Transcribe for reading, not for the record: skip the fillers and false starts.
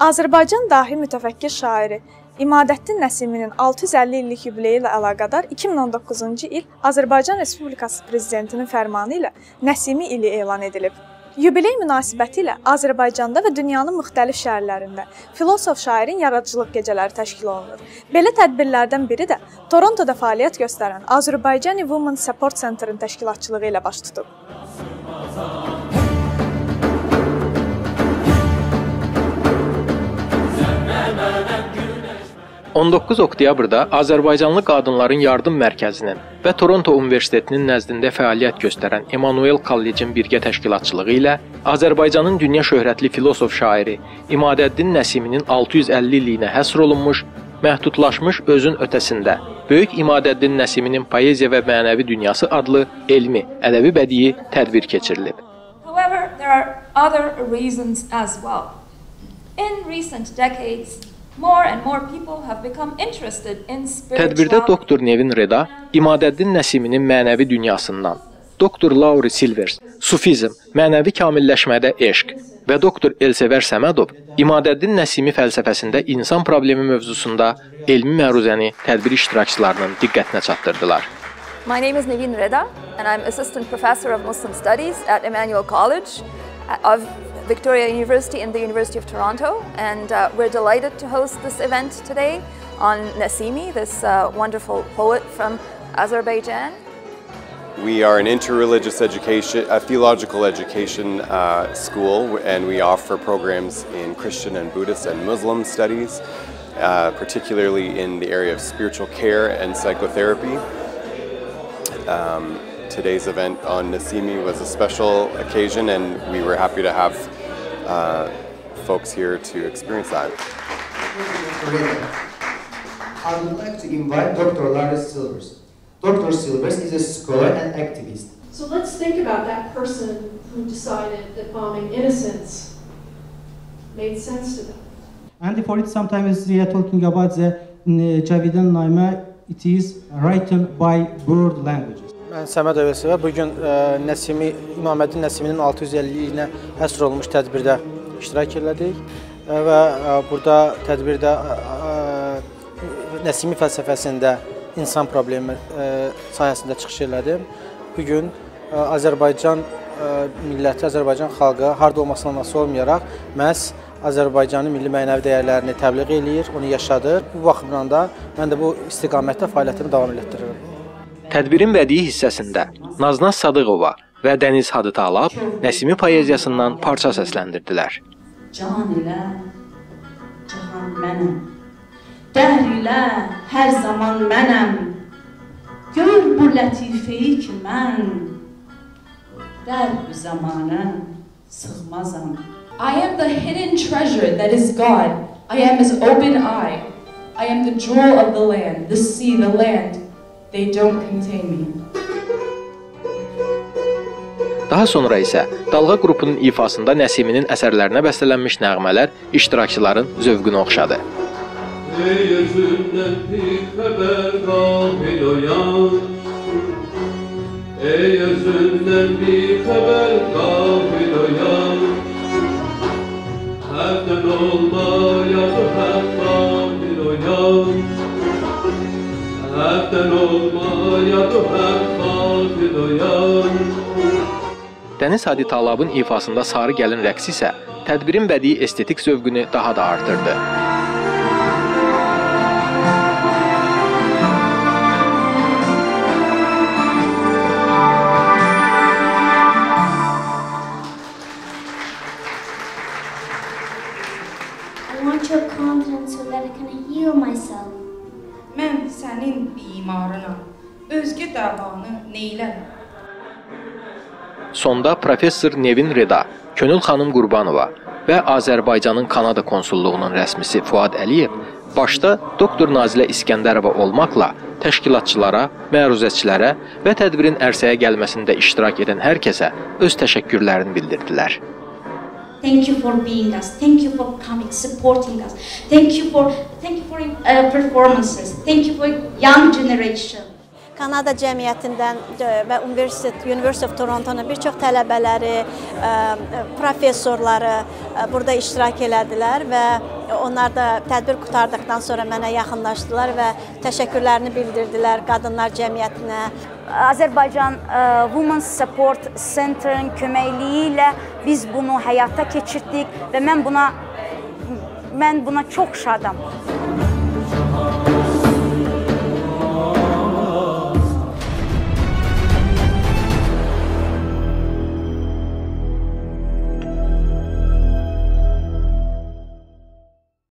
Azərbaycan dahi mütəfəkkir şairi İmadəddin Nəsiminin 650 illik yubileyi ilə əlaqədar 2019-cu il Azərbaycan Respublikası Prezidentinin fərmanı ilə Nəsimi ili elan edilib. Yubiley münasibəti ilə Azərbaycanda və dünyanın müxtəlif şəhərlərində filosof şairin yaradıcılıq gecələri təşkil olunur. Belə tədbirlərdən biri də Torontoda fəaliyyət göstərən Azərbaycan Women Support Center-in təşkilatçılığı ilə baş tutub. 19 oktyabrda Azərbaycanlı Qadınların Yardım Mərkəzinin və Toronto Universitetinin nəzdində fəaliyyət göstərən Emanuel Kollecin birgə təşkilatçılığı ilə Azərbaycanın dünya şöhrətli filosof şairi İmadəddin Nəsiminin 650 illiyinə həsr olunmuş, məhdudlaşmış özün ötəsində Böyük İmadəddin Nəsiminin Poeziya və Mənəvi Dünyası adlı elmi, ədəbi bədii tədbir keçirilib. However, there are other reasons as well. In recent decades, more and more people have become interested in spirituality. Tədbirdə Doktor Nevin Reda İmadəddin Nəsiminin mənəvi dünyasından, Doktor Lauri Silvers Sufizm, mənəvi kamilləşmədə eşq və Doktor Elsəvər Səmədov İmadəddin Nəsimi fəlsəfəsində insan problemi mövzusunda elmi məruzəni tədbir iştirakçılarının diqqətinə çatdırdılar. My name is Nevin Reda and I'm Assistant Professor of Muslim Studies at Emmanuel College of Victoria University in the University of Toronto, and we're delighted to host this event today on Nesimi, this wonderful poet from Azerbaijan. We are an interreligious education, a theological education school, and we offer programs in Christian and Buddhist and Muslim studies, particularly in the area of spiritual care and psychotherapy. Today's event on Nesimi was a special occasion, and we were happy to have folks here to experience that. I would like to invite Dr. Lauri Silvers. Dr. Silvers is a scholar and activist. So let's think about that person who decided that bombing innocents made sense to them. And for it, sometimes we are talking about the Cavidan Naimə, it is written by bird languages. Mən Səməd Övesova bugün İmadəddin Nəsiminin 650-liyinə həsr olunmuş tədbirdə iştirak elədik və burada tədbirdə Nəsimi fəlsəfəsində insan problemi sahəsində çıxış elədim. Bugün Azərbaycan milləti, Azərbaycan xalqı harda olmasından asılı olmayaraq məhz Azərbaycanın milli mənəvi dəyərlərini təbliğ eləyir, onu yaşadır. Bu baxımdan da mən də bu istiqamətdə fəaliyyətimi davam etdirirəm. Tədbirin bədii hissəsində Naznaz Sadıqova və Dəniz Hadıtalab Nəsimi poeziyasından parça səsləndirdilər. Can ilə, cahan mənəm, dəhr ilə, hər zaman mənəm, gör bu lətifeyi ki mən, dərb zamanə sığmazam. I am the hidden treasure that is God. I am his open eye. I am the jewel of the land, the sea, the land. They don't contain me. Daha sonra isə Dalğa qrupunun ifasında Nəsiminin əsərlərinə bəstələnmiş nəğmələr iştirakçıların zövqünü oxşadı. Ey özündən bir xəbər qafil oyan, ey özündən bir xəbər qafil oyan, hərdən olmayadı hər qafil oyan, hərdən olmayadı hər qafil oyan. Dəniz Hadıtalabın ifasında Sarı Gəlin rəqsi isə tədbirin bədii estetik zövqünü daha da artırdı. I want your confidence so that I can heal myself. Mən sənin bimarınam. Özgə davanı neylərəm? Sonda Professor Nevin Reda, Könül xanım Qurbanova və Azərbaycanın Kanada konsulluğunun rəsmisi Fuad Əliyev başda Doktor Nazilə İskəndərova olmaqla təşkilatçılara, məruzəçilərə və tədbirin ərsəyə gəlməsində iştirak edən hər kəsə öz təşəkkürlərini bildirdilər. Thank you for being us. Thank you for coming, supporting us. Thank you for performances. Thank you for young generation. Kanada cəmiyyətindən və University of Toronto'nun bir çox tələbələri, professorları burada iştirak elədilər və onlar da tədbir qurtardıqdan sonra mənə yaxınlaşdılar və təşəkkürlərini bildirdilər qadınlar cəmiyyətinə. Azərbaycan Women's Support Center'ın köməkliyi ilə biz bunu həyata keçirdik və mən buna çox şadam.